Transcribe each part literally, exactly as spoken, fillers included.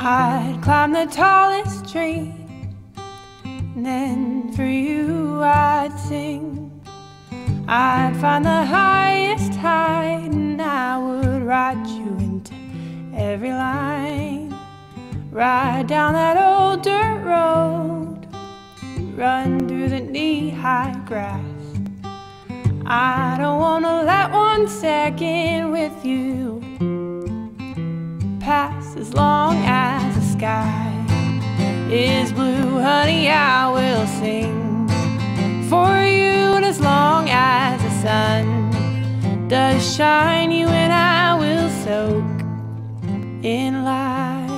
I'd climb the tallest tree, and then for you I'd sing. I'd find the highest height, and I would write you into every line. Ride down that old dirt road, run through the knee-high grass. I don't wanna let one second with you pass. As long as the sky is blue, honey, I will sing for you. And as long as the sun does shine, you and I will soak in life.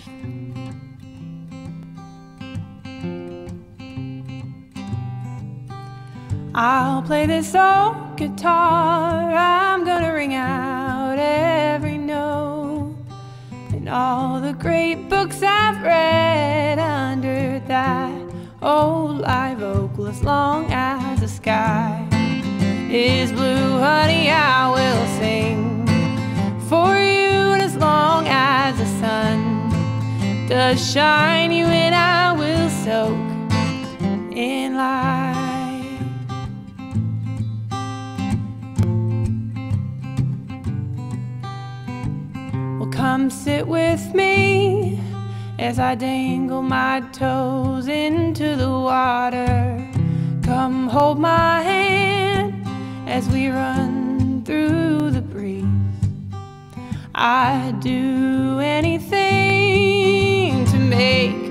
I'll play this old guitar, I'm gonna ring out every note, and all the great books I've read under that old live oak. Well, as long as the sky is blue, honey, I will sing for you. And as long as the sun does shine, you and I will soak in life. Come sit with me as I dangle my toes into the water. Come hold my hand as we run through the breeze. I'd do anything to make